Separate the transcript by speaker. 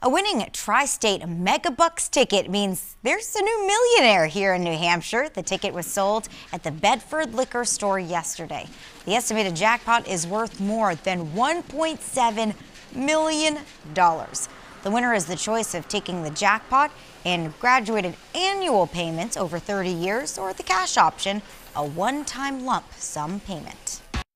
Speaker 1: A winning Tri-State Megabucks ticket means there's a new millionaire here in New Hampshire. The ticket was sold at the Bedford liquor store yesterday. The estimated jackpot is worth more than $1.7 million. The winner is the choice of taking the jackpot in graduated annual payments over 30 years or the cash option, a one-time lump sum payment.